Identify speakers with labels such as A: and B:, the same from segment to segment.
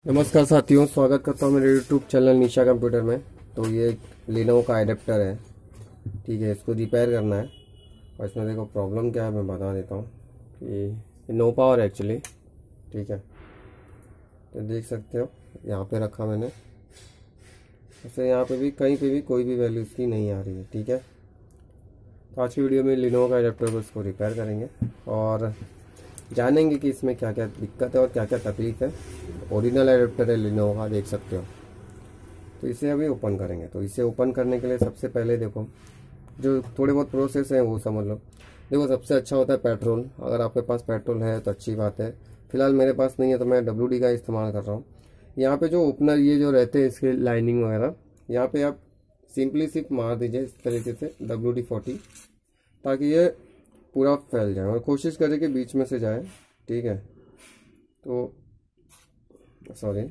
A: नमस्कार साथियों, स्वागत करता हूँ मेरे यूट्यूब चैनल निशा कंप्यूटर में। तो ये एक लिनोवो का एडेप्टर है, ठीक है। इसको रिपेयर करना है और इसमें देखो प्रॉब्लम क्या है मैं बता देता हूँ कि नो पावर है एक्चुअली, ठीक है। तो देख सकते हो यहाँ पे रखा मैंने, वैसे यहाँ पे भी कहीं पे भी कोई भी वैल्यू इसकी नहीं आ रही है, ठीक है। तो आज की वीडियो में लिनोवो का एडेप्टर को इसको रिपेयर करेंगे और जानेंगे कि इसमें क्या क्या दिक्कत है और क्या क्या तकलीफ है। ओरिजिनल एडेप्टर है लिनोवो का, देख सकते हो। तो इसे अभी ओपन करेंगे। तो इसे ओपन करने के लिए सबसे पहले देखो जो थोड़े बहुत प्रोसेस है वो समझ लो। देखो सबसे अच्छा होता है पेट्रोल। अगर आपके पास पेट्रोल है तो अच्छी बात है। फिलहाल मेरे पास नहीं है तो मैं WD का इस्तेमाल कर रहा हूँ। यहाँ पे जो ओपनर ये जो रहते हैं इसके लाइनिंग वगैरह, यहाँ पे आप सिंपली सिर्फ मार दीजिए इस तरीके से WD-40, ताकि ये पूरा फैल जाए और कोशिश करें कि बीच में से जाए, ठीक है। तो सॉरी,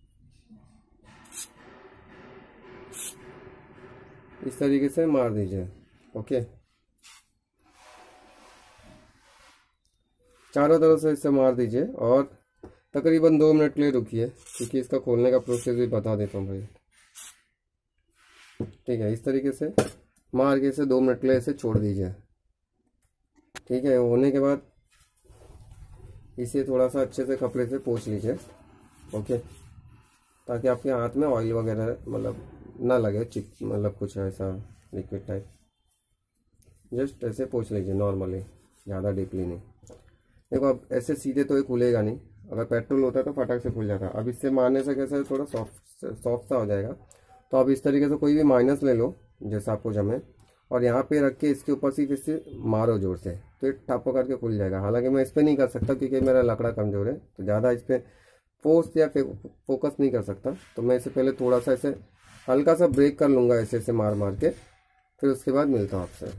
A: इस तरीके से मार दीजिए, ओके। चारों तरफ से इसे मार दीजिए और तकरीबन 2 मिनट के लिए रुकिए, क्योंकि इसका खोलने का प्रोसेस भी बता देता हूँ भाई, ठीक है। इस तरीके से मार के इसे 2 मिनट के लिए इसे छोड़ दीजिए, ठीक है। होने के बाद इसे थोड़ा सा अच्छे से कपड़े से पोंछ लीजिए, ओके, ताकि आपके हाथ में ऑयल वगैरह मतलब ना लगे, चिप मतलब कुछ ऐसा लिक्विड टाइप। जस्ट ऐसे पोंछ लीजिए नॉर्मली, ज़्यादा डीपली नहीं। देखो अब ऐसे सीधे तो ये खुलेगा नहीं, अगर पेट्रोल होता है तो फटाक से खुल जाता। अब इससे मारने से कैसा है, थोड़ा सॉफ्ट सा हो जाएगा। तो अब इस तरीके से कोई भी माइनस ले लो जैसा आपको जमे, और यहाँ पे रख के इसके ऊपर सिर्फ इससे मारो जोर से, तो ये टप करके खुल जाएगा। हालांकि मैं इस पर नहीं कर सकता क्योंकि मेरा लकड़ा कमज़ोर है, तो ज़्यादा इस पर फोर्स या फोकस नहीं कर सकता। तो मैं इसे पहले थोड़ा सा ऐसे हल्का सा ब्रेक कर लूँगा ऐसे ऐसे मार मार के, फिर उसके बाद मिलता हूँ आपसे,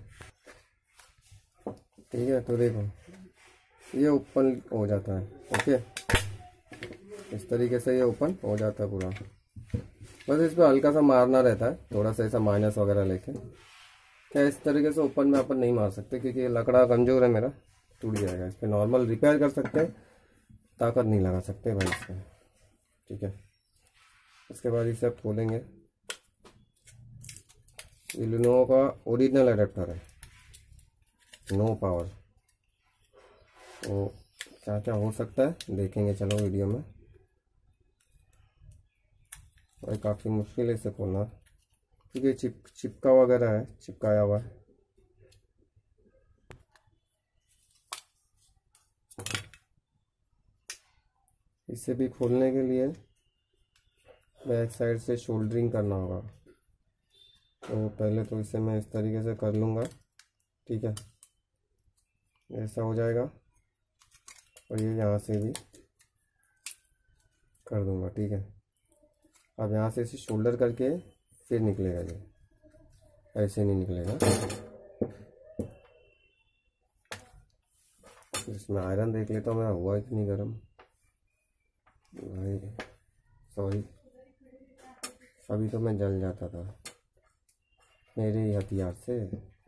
A: ठीक है। तो देखो ये ओपन हो जाता है, ओके। इस तरीके से ये ओपन हो जाता है पूरा। बस इस पर हल्का सा मारना रहता है, थोड़ा सा ऐसा माइनस वगैरह लेके। क्या इस तरीके से ओपन में अपन नहीं मार सकते क्योंकि ये लकड़ा कमजोर है मेरा, टूट जाएगा। इस पर नॉर्मल रिपेयर कर सकते हैं, ताकत नहीं लगा सकते भाई इसमें, ठीक है। इसके बाद इसे आप खोलेंगे। ये लिनोवो का ओरिजिनल एडेप्टर है, नो पावर। तो क्या क्या हो सकता है देखेंगे, चलो वीडियो में। और काफ़ी मुश्किल है इसे खोलना क्योंकि चिपका वगैरह है, चिपकाया हुआ है। इसे भी खोलने के लिए बैक साइड से शोल्डरिंग करना होगा। तो पहले तो इसे मैं इस तरीके से कर लूँगा, ठीक है। ऐसा हो जाएगा और ये यहाँ से भी कर दूँगा, ठीक है। अब यहाँ से इसे शोल्डर करके फिर निकलेगा, ये ऐसे नहीं निकलेगा। इसमें आयरन देख लेता हूँ मेरा हुआ इतनी गर्म भाई, सॉरी। अभी तो मैं जल जाता था मेरे ही हथियार से।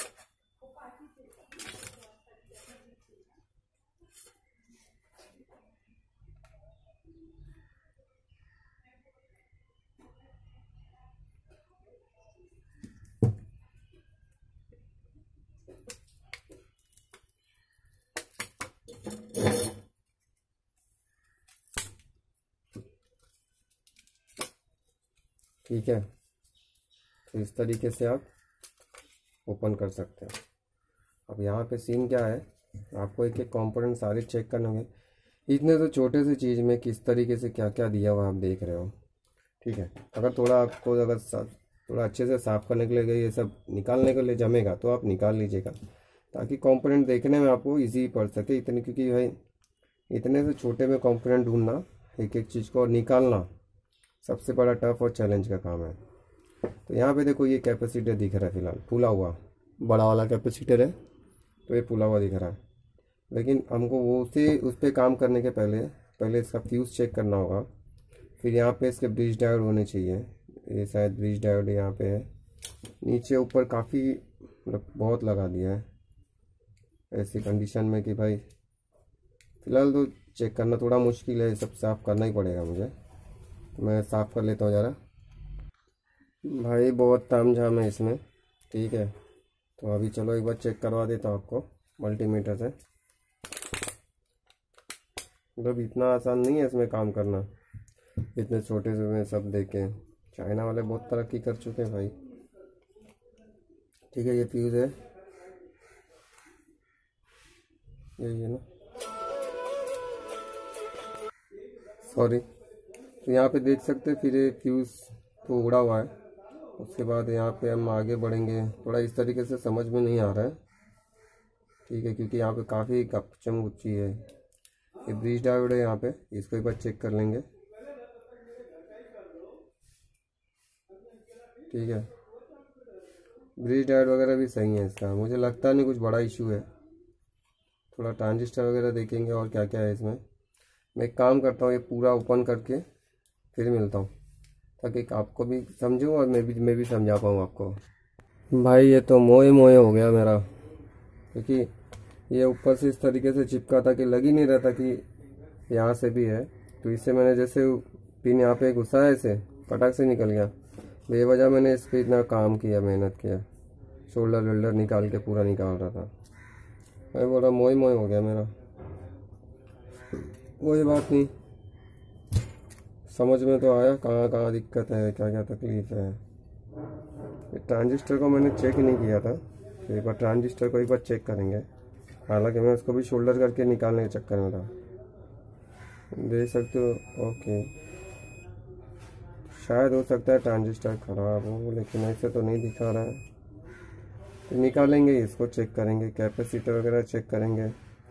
A: ठीक है, तो इस तरीके से आप ओपन कर सकते हैं। अब यहाँ पे सीन क्या है, आपको एक एक कंपोनेंट सारे चेक करने होंगे। इतने तो छोटे से चीज़ में किस तरीके से क्या क्या दिया हुआ आप देख रहे हो, ठीक है। अगर थोड़ा आपको अगर थोड़ा अच्छे से साफ़ करने के लिए ये सब निकालने के लिए जमेगा तो आप निकाल लीजिएगा, ताकि कंपोनेंट देखने में आपको इजी पड़ सके इतने, क्योंकि भाई इतने से छोटे में कंपोनेंट ढूंढना, एक एक चीज़ को और निकालना सबसे बड़ा टफ और चैलेंज का काम है। तो यहाँ पे देखो ये कैपेसिटर दिख रहा है फिलहाल फूला हुआ, बड़ा वाला कैपेसिटर है, तो ये फूला हुआ दिख रहा है। लेकिन हमको वो उसे उस पर काम करने के पहले इसका फ्यूज़ चेक करना होगा। फिर यहाँ पे इसके ब्रिज डायोड होने चाहिए, ये शायद ब्रिज डायोड यहाँ पे है। नीचे ऊपर काफ़ी मतलब बहुत लगा दिया है ऐसी कंडीशन में कि भाई फ़िलहाल तो चेक करना थोड़ा मुश्किल है, सब साफ़ करना ही पड़ेगा मुझे। मैं साफ़ कर लेता हूँ ज़रा। भाई बहुत तामझाम है इसमें, ठीक है। तो अभी चलो एक बार चेक करवा देता हूँ आपको मल्टीमीटर से। मतलब इतना आसान नहीं है इसमें काम करना, इतने छोटे से में सब देखें। चाइना वाले बहुत तरक्की कर चुके हैं भाई। ठीक है, ये फ्यूज़ है, यही है ना, सॉरी। तो यहाँ पे देख सकते हैं, फिर ये फ्यूज़ तो उड़ा हुआ है। उसके बाद यहाँ पे हम आगे बढ़ेंगे। थोड़ा इस तरीके से समझ में नहीं आ रहा है, ठीक है, क्योंकि यहाँ पे काफ़ी कपचम गुच्ची है। ये ब्रिज डायोड है यहाँ पे, इसको एक बार चेक कर लेंगे, ठीक है। ब्रिज डायोड वगैरह भी सही है इसका, मुझे लगता नहीं कुछ बड़ा इशू है। थोड़ा ट्रांजिस्टर वगैरह देखेंगे और क्या क्या है इसमें। मैं एक काम करता हूँ, ये पूरा ओपन करके फिर मिलता हूँ, ताकि आपको भी समझूँ और मैं भी समझा पाऊँ आपको। भाई ये तो मोए मोए हो गया मेरा, क्योंकि ये ऊपर से इस तरीके से चिपका था कि लग ही नहीं रहा था कि यहाँ से भी है। तो इससे मैंने जैसे पिन यहाँ पे घुसाया, इसे फटाक से निकल गया। बेवजह मैंने इस पर इतना काम किया, मेहनत किया, शोल्डर वेल्डर निकाल के पूरा निकाल रहा था। मैं बोला मोए मोए हो गया मेरा। कोई बात नहीं, समझ में तो आया कहाँ कहाँ दिक्कत है, क्या क्या तकलीफ है। ट्रांजिस्टर को मैंने चेक नहीं किया था, तो एक बार ट्रांजिस्टर को एक बार चेक करेंगे। हालांकि मैं उसको भी शोल्डर करके निकालने के चक्कर में था, देख सकते हो। ओके, शायद हो सकता है ट्रांजिस्टर ख़राब हो, लेकिन ऐसे तो नहीं दिखा रहा है। तो निकालेंगे, इसको चेक करेंगे, कैपेसिटर वगैरह चेक करेंगे।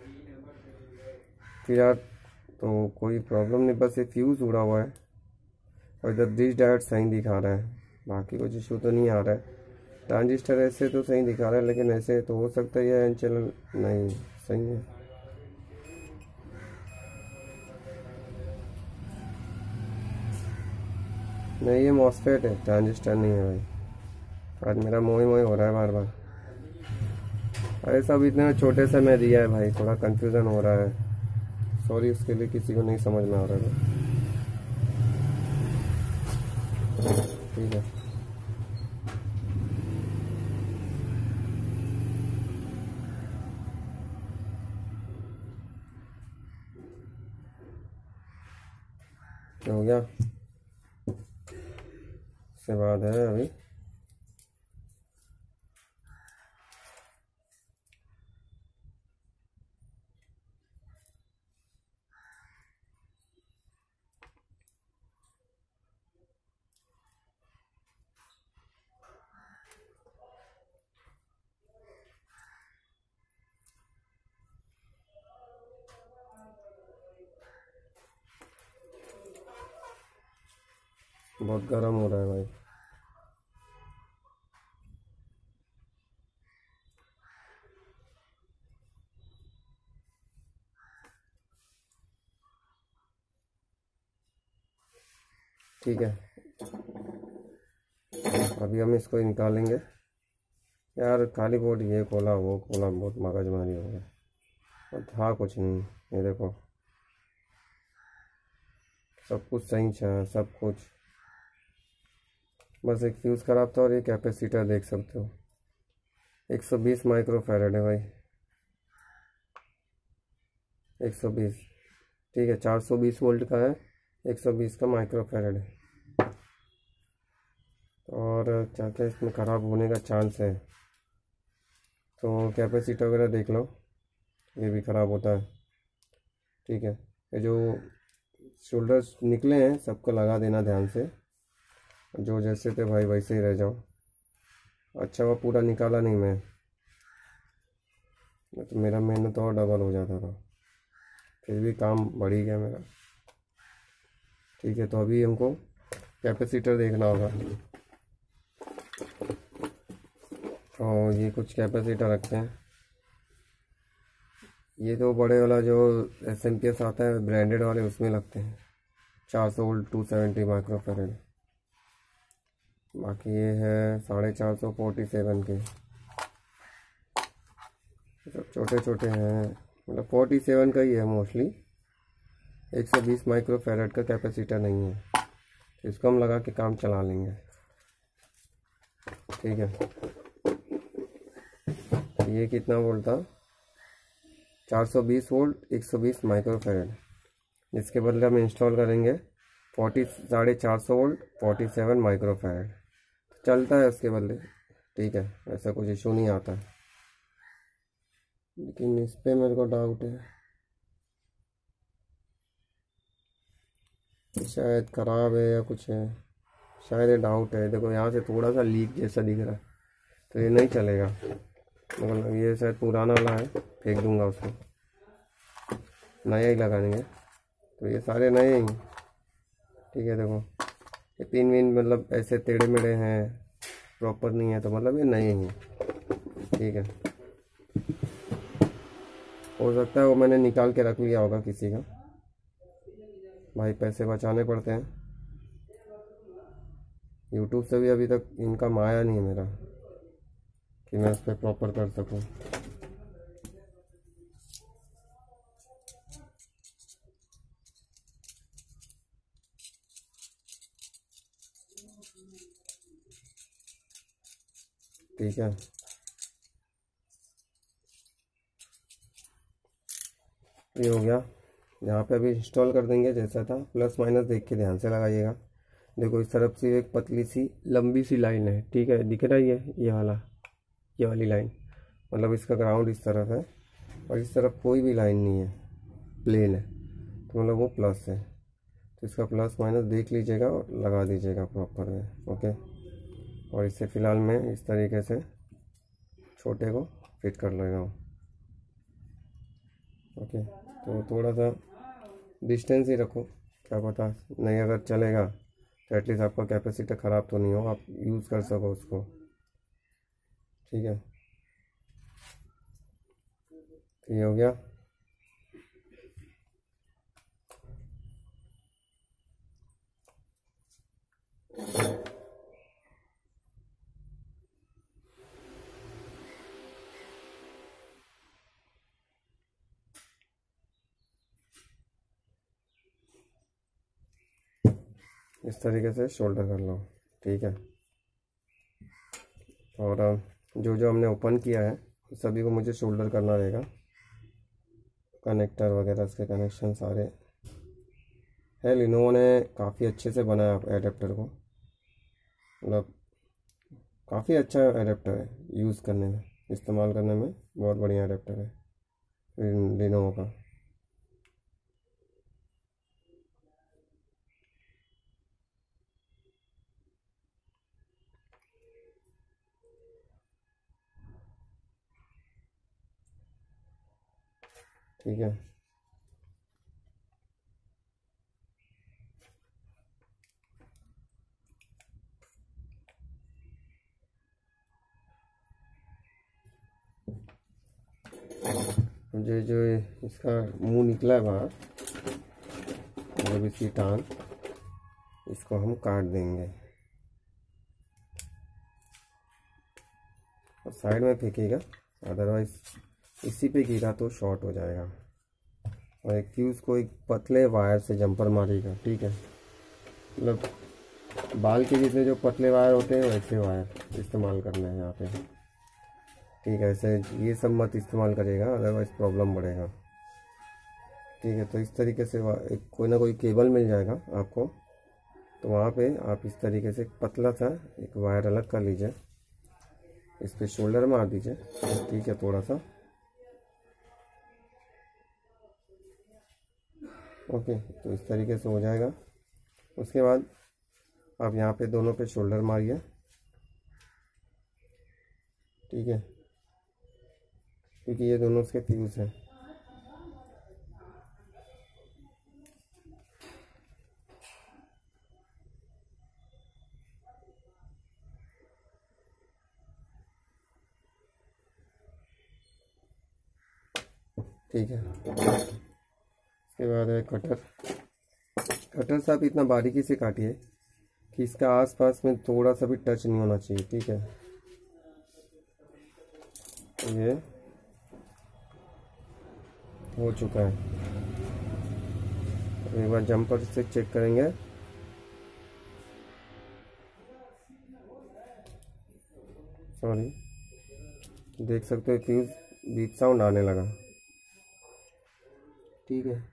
A: फिर यार तो कोई प्रॉब्लम नहीं, बस ये फ्यूज़ उड़ा हुआ है और इधर ब्रिज डायोड सही दिखा रहा है। बाकी कुछ इशू तो नहीं आ रहा है। ट्रांजिस्टर ऐसे तो सही दिखा रहा है, लेकिन ऐसे तो हो सकता है ये एन चैनल नहीं सही है। नहीं, ये मॉसफेट है, ट्रांजिस्टर नहीं है भाई। आज मेरा मोए मोए हो रहा है बार बार। अरे सब इतने छोटे से मैं दिया है भाई, थोड़ा कंफ्यूजन हो रहा है, सॉरी उसके लिए, किसी को नहीं समझ में आ रहा है। ठीक है, क्या हो गया, उसके बाद है अभी। बहुत गर्म हो रहा है भाई। ठीक है, अभी हम इसको निकालेंगे। यार खाली बोर्ड ये खोला वो खोला, बहुत मगजमारी हो गया, और था कुछ नहीं। ये देखो सब कुछ सही था, सब कुछ, बस एक फ्यूज़ ख़राब था। और ये कैपेसिटर देख सकते हो, 120 माइक्रो फैराड है भाई, 120। ठीक है, 420 वोल्ट का है, 120 का माइक्रो फैराड है। और क्या क्या इसमें ख़राब होने का चांस है, तो कैपेसिटर वगैरह देख लो, ये भी ख़राब होता है। ठीक है, ये जो शोल्डर्स निकले हैं सबको लगा देना ध्यान से, जो जैसे थे भाई वैसे ही रह जाओ। अच्छा वो पूरा निकाला नहीं मैं, तो मेरा मेहनत और डबल हो जाता था, फिर भी काम बढ़ ही गया मेरा। ठीक है, तो अभी हमको कैपेसिटर देखना होगा। और ये कुछ कैपेसिटर रखते हैं। ये तो बड़े वाला जो SMPS आता है ब्रांडेड वाले, उसमें लगते हैं 400 वोल्ट 270 माइक्रो फैराड। बाकी ये है 450 47 के, सब छोटे छोटे हैं, मतलब 47 का ही है मोस्टली। 120 माइक्रो फैराड का कैपेसिटर नहीं है। तो इसको हम लगा के काम चला लेंगे। ठीक है, ये कितना वोल्ट था, 420 वोल्ट 120 माइक्रोफैरड। इसके बदले हम इंस्टॉल करेंगे 450 वोल्ट 47 माइक्रोफैरड। चलता है उसके बदले, ठीक है, ऐसा कुछ इशू नहीं आता है। लेकिन इस पे मेरे को डाउट है, शायद ख़राब है या कुछ है, शायद ये डाउट है। देखो यहाँ से थोड़ा सा लीक जैसा दिख रहा है, तो ये नहीं चलेगा। मतलब ये शायद पुराना वाला है, फेंक दूंगा उसको, नया ही लगाएंगे। तो ये सारे नए ही, ठीक है। देखो ये पिन विन मतलब ऐसे टेढ़े मेढ़े हैं, प्रॉपर नहीं है, तो मतलब ये नए ही, ठीक है। हो सकता है वो मैंने निकाल के रख लिया होगा किसी का, भाई पैसे बचाने पड़ते हैं। यूट्यूब से भी अभी तक इनकम आया नहीं है मेरा कि मैं उस पर प्रॉपर कर सकूं। ठीक है, ये हो गया। यहाँ पे अभी इंस्टॉल कर देंगे जैसा था, प्लस माइनस देख के ध्यान से लगाइएगा। देखो इस तरफ से एक पतली सी लंबी सी लाइन है, ठीक है, दिख रही है ये वाली लाइन, मतलब इसका ग्राउंड इस तरफ है और इस तरफ कोई भी लाइन नहीं है, प्लेन है, तो मतलब वो प्लस है। तो इसका प्लस माइनस देख लीजिएगा और लगा दीजिएगा प्रॉपर में, ओके। और इसे फ़िलहाल मैं इस तरीके से छोटे को फिट कर लेगा हूँ, ओके। तो थोड़ा सा डिस्टेंस ही रखो, क्या पता नहीं अगर चलेगा तो एटलीस्ट आपका कैपेसिटर ख़राब तो नहीं हो, आप यूज़ कर सको उसको, ठीक है। तो ये हो गया। इस तरीके से शोल्डर कर लो, ठीक है। और जो जो हमने ओपन किया है सभी को मुझे शोल्डर करना रहेगा, कनेक्टर वगैरह इसके कनेक्शन सारे है। लिनोवो ने काफ़ी अच्छे से बनाया एडेप्टर को, मतलब काफ़ी अच्छा एडेप्टर है, यूज़ करने में इस्तेमाल करने में बहुत बढ़िया एडेप्टर है लिनोवो का। ठीक है, जो इसका मुंह निकला है बाहर, जब इसकी टांग, इसको हम काट देंगे और साइड में फेंकेगा, अदरवाइज इसी पे गिरा तो शॉर्ट हो जाएगा। और एक फ्यूज़ को एक पतले वायर से जंपर मारेगा, ठीक है, मतलब बाल के जितने जो पतले वायर होते हैं वैसे वायर इस्तेमाल करना है यहाँ पे, ठीक है। ऐसे ये सब मत इस्तेमाल करिएगा, अदरवाइज प्रॉब्लम बढ़ेगा, ठीक है। तो इस तरीके से एक कोई ना कोई केबल मिल जाएगा आपको, तो वहाँ पे आप इस तरीके से पतला सा एक वायर अलग कर लीजिए, इस पे शोल्डर मार दीजिए, ठीक है, थोड़ा सा, ओके। तो इस तरीके से हो जाएगा। उसके बाद आप यहाँ पे दोनों पे शोल्डर मारिए, ठीक है, क्योंकि ये दोनों उसके फ्यूज़ हैं। ठीक है, इसके बाद है कटर। कटर से आप इतना बारीकी से काटिए कि इसका आसपास में थोड़ा सा भी टच नहीं होना चाहिए, ठीक है। ये हो चुका है। एक बार जंपर से चेक करेंगे, सॉरी, देख सकते हो फ्यूज बीप साउंड आने लगा। ठीक है,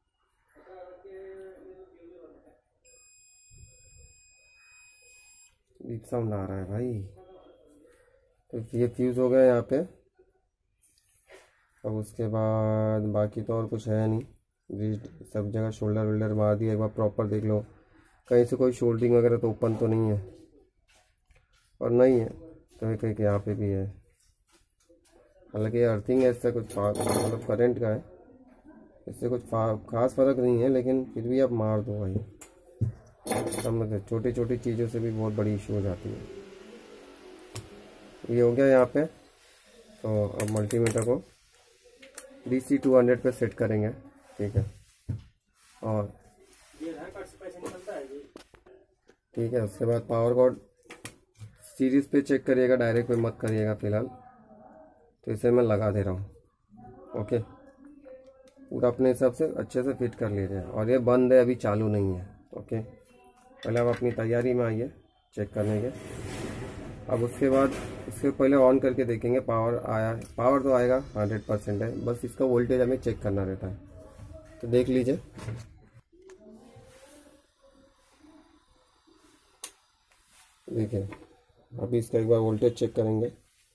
A: बीप साउंड आ रहा है भाई। तो ये फ्यूज हो गया यहाँ पे। अब उसके बाद बाकी तो और कुछ है नहीं, सब जगह शोल्डर वोल्डर मार दिया। एक बार प्रॉपर देख लो, कहीं से कोई शोल्डरिंग वगैरह तो ओपन तो नहीं है, और नहीं है तो कहीं यहाँ पे भी है। हालांकि ये अर्थिंग है, इससे कुछ मतलब करंट का है, इससे कुछ खास फर्क नहीं है, लेकिन फिर भी आप मार दो भाई। समझ, छोटी छोटी चीज़ों से भी बहुत बड़ी इशू हो जाती है। ये हो गया यहाँ पे। तो अब मल्टीमीटर को DC 200 पे सेट करेंगे। ठीक है, और ठीक है, उसके बाद पावर कॉर्ड सीरीज पे चेक करिएगा, डायरेक्ट पे मत करिएगा फिलहाल। तो इसे मैं लगा दे रहा हूँ। ओके, पूरा अपने हिसाब से अच्छे से फिट कर लीजिए। और ये बंद है, अभी चालू नहीं है। ओके, पहले आप अपनी तैयारी में आइए चेक करने के। अब उसके बाद इसके पहले ऑन करके देखेंगे पावर आया। पावर तो आएगा, 100% है, बस इसका वोल्टेज हमें चेक करना रहता है। तो देख लीजिए, देखिए अभी इसका एक बार वोल्टेज चेक करेंगे।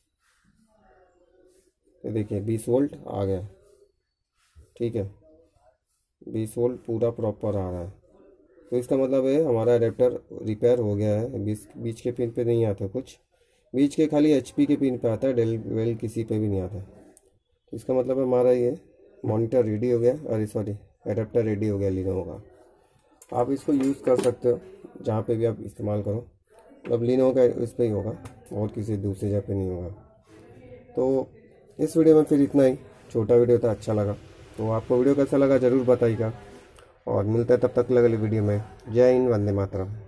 A: तो देखिए 20 वोल्ट आ गया। ठीक है, 20 वोल्ट पूरा प्रॉपर आ रहा है। तो इसका मतलब है हमारा अडेप्टर रिपेयर हो गया है। बीच के पिन पे नहीं आता कुछ, बीच के खाली HP के पिन पे आता है, डेल वेल किसी पे भी नहीं आता। तो इसका मतलब हमारा ये मॉनिटर रेडी हो गया, और सॉरी अडेप्टर रेडी हो गया लिनोवो का। आप इसको यूज़ कर सकते हो जहाँ पे भी आप इस्तेमाल करो, मतलब लिनोवो का इस पर ही होगा, और किसी दूसरी जगह पे नहीं होगा। तो इस वीडियो में फिर इतना ही, छोटा वीडियो था, अच्छा लगा। तो आपको वीडियो कैसा लगा ज़रूर बताइएगा, और मिलता है तब तक अगली वीडियो में। जय हिंद, वंदे मातरम।